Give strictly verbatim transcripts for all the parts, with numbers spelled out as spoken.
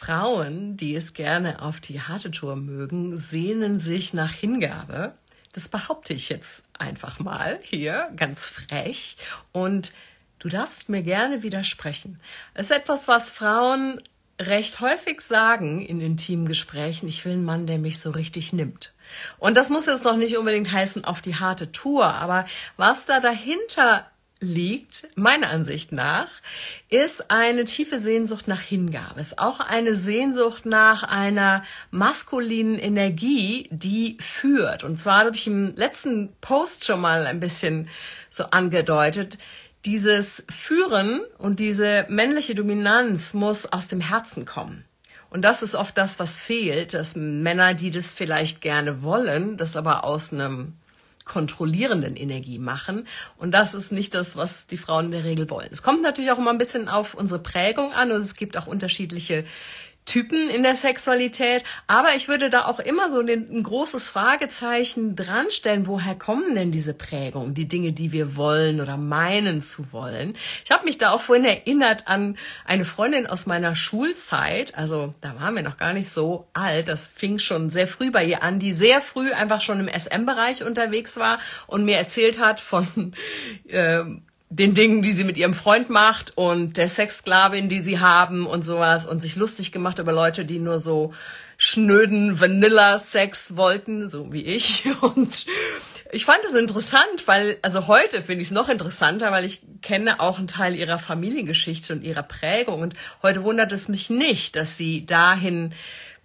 Frauen, die es gerne auf die harte Tour mögen, sehnen sich nach Hingabe. Das behaupte ich jetzt einfach mal hier, ganz frech. Und du darfst mir gerne widersprechen. Es ist etwas, was Frauen recht häufig sagen in intimen Gesprächen: Ich will einen Mann, der mich so richtig nimmt. Und das muss jetzt noch nicht unbedingt heißen auf die harte Tour, aber was da dahinter liegt, meiner Ansicht nach, ist eine tiefe Sehnsucht nach Hingabe. Es ist auch eine Sehnsucht nach einer maskulinen Energie, die führt. Und zwar habe ich im letzten Post schon mal ein bisschen so angedeutet: Dieses Führen und diese männliche Dominanz muss aus dem Herzen kommen. Und das ist oft das, was fehlt, dass Männer, die das vielleicht gerne wollen, das aber aus einem kontrollierenden Energie machen. Und das ist nicht das, was die Frauen in der Regel wollen. Es kommt natürlich auch immer ein bisschen auf unsere Prägung an und es gibt auch unterschiedliche Typen in der Sexualität, aber ich würde da auch immer so ein großes Fragezeichen dran stellen: Woher kommen denn diese Prägungen, die Dinge, die wir wollen oder meinen zu wollen? Ich habe mich da auch vorhin erinnert an eine Freundin aus meiner Schulzeit, also da waren wir noch gar nicht so alt, das fing schon sehr früh bei ihr an, die sehr früh einfach schon im S M-Bereich unterwegs war und mir erzählt hat von äh, den Dingen, die sie mit ihrem Freund macht und der Sexsklavin, die sie haben und sowas, und sich lustig gemacht über Leute, die nur so schnöden Vanilla-Sex wollten, so wie ich. Und ich fand es interessant, weil, also heute finde ich es noch interessanter, weil ich kenne auch einen Teil ihrer Familiengeschichte und ihrer Prägung, und heute wundert es mich nicht, dass sie dahin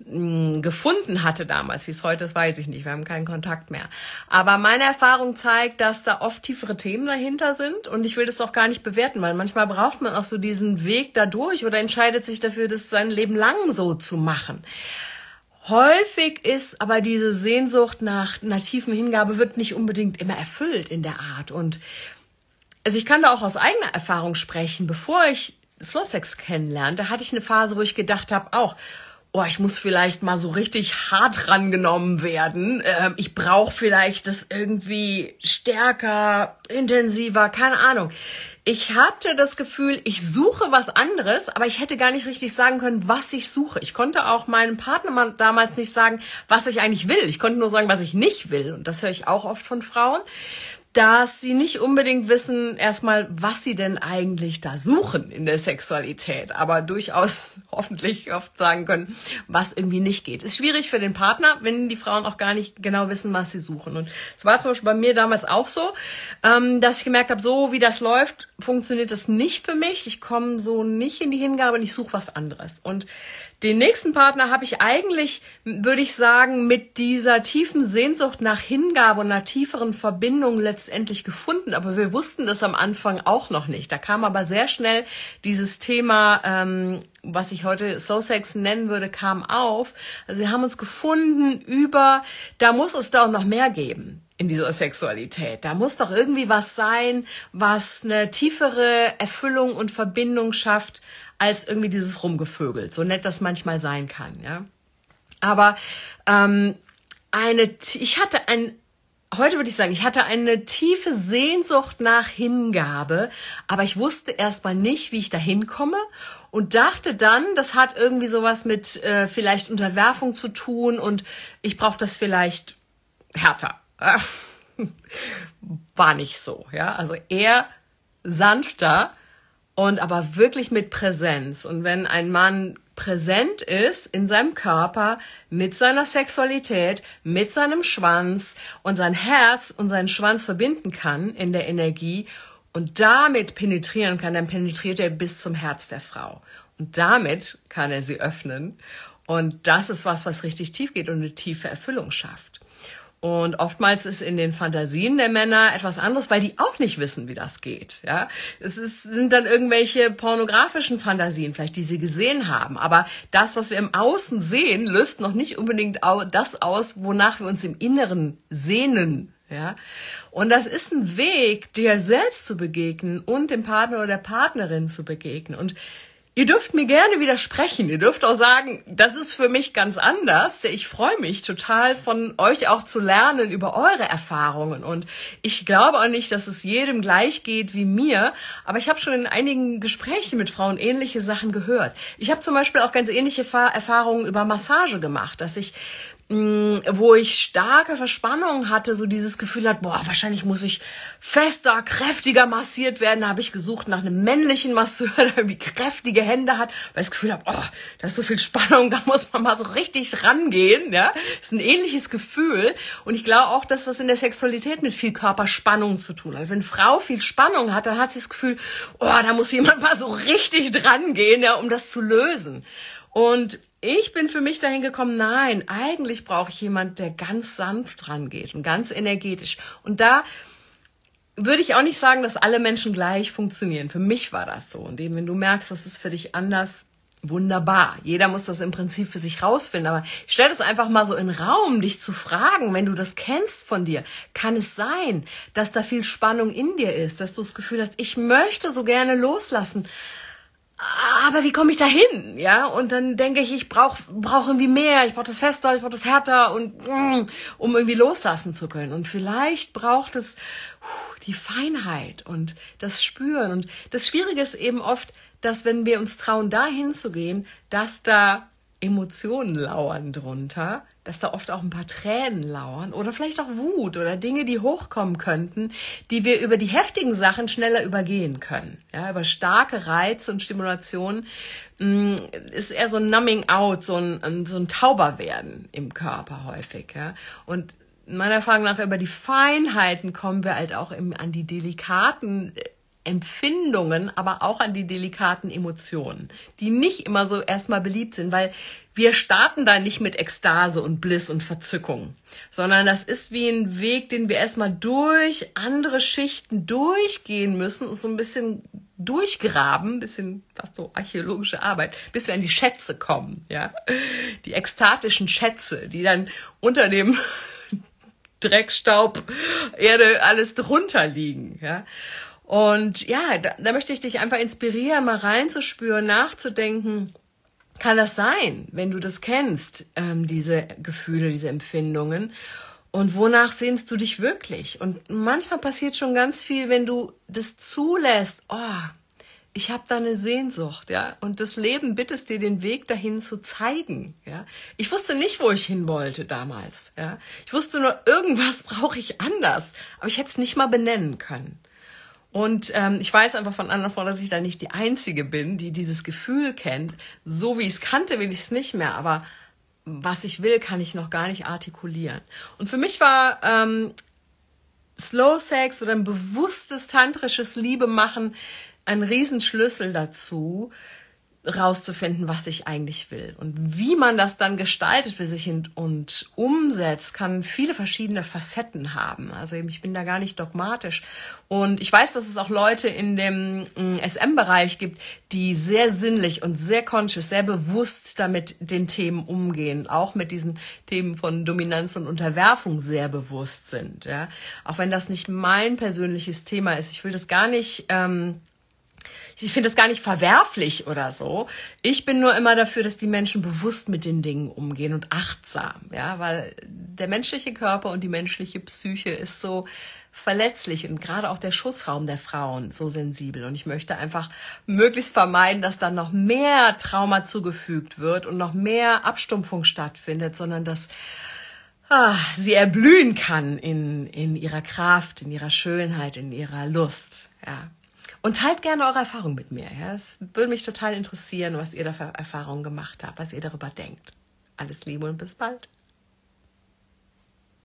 gefunden hatte damals. Wie es heute ist, weiß ich nicht. Wir haben keinen Kontakt mehr. Aber meine Erfahrung zeigt, dass da oft tiefere Themen dahinter sind, und ich will das auch gar nicht bewerten, weil manchmal braucht man auch so diesen Weg dadurch oder entscheidet sich dafür, das sein Leben lang so zu machen. Häufig ist aber diese Sehnsucht nach einer tiefen Hingabe wird nicht unbedingt immer erfüllt in der Art. Und also ich kann da auch aus eigener Erfahrung sprechen. Bevor ich Slow Sex kennenlernte, hatte ich eine Phase, wo ich gedacht habe, auch, oh, ich muss vielleicht mal so richtig hart rangenommen werden. Ähm, ich brauche vielleicht das irgendwie stärker, intensiver, keine Ahnung. Ich hatte das Gefühl, ich suche was anderes, aber ich hätte gar nicht richtig sagen können, was ich suche. Ich konnte auch meinem Partner damals nicht sagen, was ich eigentlich will. Ich konnte nur sagen, was ich nicht will. Und das höre ich auch oft von Frauen, dass sie nicht unbedingt wissen, erstmal, was sie denn eigentlich da suchen in der Sexualität, aber durchaus hoffentlich oft sagen können, was irgendwie nicht geht. Ist schwierig für den Partner, wenn die Frauen auch gar nicht genau wissen, was sie suchen. Und es war zum Beispiel bei mir damals auch so, dass ich gemerkt habe, so wie das läuft, funktioniert das nicht für mich. Ich komme so nicht in die Hingabe und ich suche was anderes. Und den nächsten Partner habe ich eigentlich, würde ich sagen, mit dieser tiefen Sehnsucht nach Hingabe und einer tieferen Verbindung letztendlich gefunden. Aber wir wussten das am Anfang auch noch nicht. Da kam aber sehr schnell dieses Thema, ähm, was ich heute Slow Sex nennen würde, kam auf. Also wir haben uns gefunden über, da muss es da auch noch mehr geben in dieser Sexualität. Da muss doch irgendwie was sein, was eine tiefere Erfüllung und Verbindung schafft, als irgendwie dieses Rumgevögel, so nett das manchmal sein kann, ja. Aber ähm, eine, ich hatte ein, heute würde ich sagen, ich hatte eine tiefe Sehnsucht nach Hingabe, aber ich wusste erstmal nicht, wie ich da hinkomme, und dachte dann, das hat irgendwie sowas mit äh, vielleicht Unterwerfung zu tun und ich brauche das vielleicht härter. War nicht so, ja. Also eher sanfter, und aber wirklich mit Präsenz. Und wenn ein Mann präsent ist in seinem Körper, mit seiner Sexualität, mit seinem Schwanz und sein Herz und seinen Schwanz verbinden kann in der Energie und damit penetrieren kann, dann penetriert er bis zum Herz der Frau. Und damit kann er sie öffnen. Und das ist was, was richtig tief geht und eine tiefe Erfüllung schafft. Und oftmals ist in den Fantasien der Männer etwas anderes, weil die auch nicht wissen, wie das geht. Ja, es ist, sind dann irgendwelche pornografischen Fantasien, vielleicht die sie gesehen haben. Aber das, was wir im Außen sehen, löst noch nicht unbedingt das aus, wonach wir uns im Inneren sehnen. Ja, und das ist ein Weg, dir selbst zu begegnen und dem Partner oder der Partnerin zu begegnen. Und Ihr dürft mir gerne widersprechen. Ihr dürft auch sagen, das ist für mich ganz anders. Ich freue mich total, von euch auch zu lernen über eure Erfahrungen. Und ich glaube auch nicht, dass es jedem gleich geht wie mir. Aber ich habe schon in einigen Gesprächen mit Frauen ähnliche Sachen gehört. Ich habe zum Beispiel auch ganz ähnliche Erfahrungen über Massage gemacht, dass ich wo ich starke Verspannung hatte, so dieses Gefühl hat, boah, wahrscheinlich muss ich fester, kräftiger massiert werden. Da habe ich gesucht nach einem männlichen Masseur, der irgendwie kräftige Hände hat, weil ich das Gefühl habe, oh, da ist so viel Spannung, da muss man mal so richtig rangehen. Ja, das ist ein ähnliches Gefühl. Und ich glaube auch, dass das in der Sexualität mit viel Körperspannung zu tun hat. Wenn eine Frau viel Spannung hat, dann hat sie das Gefühl, oh, da muss jemand mal so richtig dran gehen, ja, um das zu lösen. Und ich bin für mich dahin gekommen, nein, eigentlich brauche ich jemand, der ganz sanft rangeht und ganz energetisch. Und da würde ich auch nicht sagen, dass alle Menschen gleich funktionieren. Für mich war das so. Und eben, wenn du merkst, das ist für dich anders, wunderbar. Jeder muss das im Prinzip für sich rausfinden. Aber ich stelle das einfach mal so in den Raum, dich zu fragen, wenn du das kennst von dir, kann es sein, dass da viel Spannung in dir ist, dass du das Gefühl hast, ich möchte so gerne loslassen. Aber wie komme ich da hin? Ja, und dann denke ich, ich brauche brauch irgendwie mehr, ich brauche das fester, ich brauche das härter, und mm, um irgendwie loslassen zu können. Und vielleicht braucht es uh, die Feinheit und das Spüren. Und das Schwierige ist eben oft, dass wenn wir uns trauen, da hinzugehen, dass da Emotionen lauern drunter, dass da oft auch ein paar Tränen lauern oder vielleicht auch Wut oder Dinge, die hochkommen könnten, die wir über die heftigen Sachen schneller übergehen können. Ja, über starke Reize und Stimulation mh, ist eher so ein Numbing out, so ein, so ein Tauberwerden im Körper häufig. Ja. Und meiner Erfahrung nach über die Feinheiten kommen wir halt auch im, an die delikaten Empfindungen, aber auch an die delikaten Emotionen, die nicht immer so erstmal beliebt sind, weil wir starten da nicht mit Ekstase und Bliss und Verzückung, sondern das ist wie ein Weg, den wir erstmal durch andere Schichten durchgehen müssen und so ein bisschen durchgraben, ein bisschen fast so archäologische Arbeit, bis wir an die Schätze kommen, ja, die ekstatischen Schätze, die dann unter dem Dreckstaub, Erde, alles drunter liegen, ja. Und ja, da, da möchte ich dich einfach inspirieren, mal reinzuspüren, nachzudenken, kann das sein, wenn du das kennst, ähm, diese Gefühle, diese Empfindungen, und wonach sehnst du dich wirklich? Und manchmal passiert schon ganz viel, wenn du das zulässt, oh, ich habe da eine Sehnsucht, ja, und das Leben bittet dir, den Weg dahin zu zeigen, ja. Ich wusste nicht, wo ich hin wollte damals, ja. Ich wusste nur, irgendwas brauche ich anders, aber ich hätte es nicht mal benennen können. Und ähm, ich weiß einfach von anderen Frauen, dass ich da nicht die Einzige bin, die dieses Gefühl kennt. So wie ich es kannte, will ich es nicht mehr. Aber was ich will, kann ich noch gar nicht artikulieren. Und für mich war ähm, Slow Sex oder ein bewusstes tantrisches Liebemachen ein Riesenschlüssel dazu, rauszufinden, was ich eigentlich will. Und wie man das dann gestaltet für sich und, und umsetzt, kann viele verschiedene Facetten haben. Also eben, ich bin da gar nicht dogmatisch. Und ich weiß, dass es auch Leute in dem S M-Bereich gibt, die sehr sinnlich und sehr conscious, sehr bewusst damit den Themen umgehen, auch mit diesen Themen von Dominanz und Unterwerfung sehr bewusst sind. Ja? Auch wenn das nicht mein persönliches Thema ist. Ich will das gar nicht... Ähm, Ich finde das gar nicht verwerflich oder so. Ich bin nur immer dafür, dass die Menschen bewusst mit den Dingen umgehen und achtsam, ja, weil der menschliche Körper und die menschliche Psyche ist so verletzlich und gerade auch der Schussraum der Frauen so sensibel. Und ich möchte einfach möglichst vermeiden, dass dann noch mehr Trauma zugefügt wird und noch mehr Abstumpfung stattfindet, sondern dass ah, sie erblühen kann in, in ihrer Kraft, in ihrer Schönheit, in ihrer Lust, ja. Und teilt gerne eure Erfahrungen mit mir. Ja? Es würde mich total interessieren, was ihr da für Erfahrungen gemacht habt, was ihr darüber denkt. Alles Liebe und bis bald.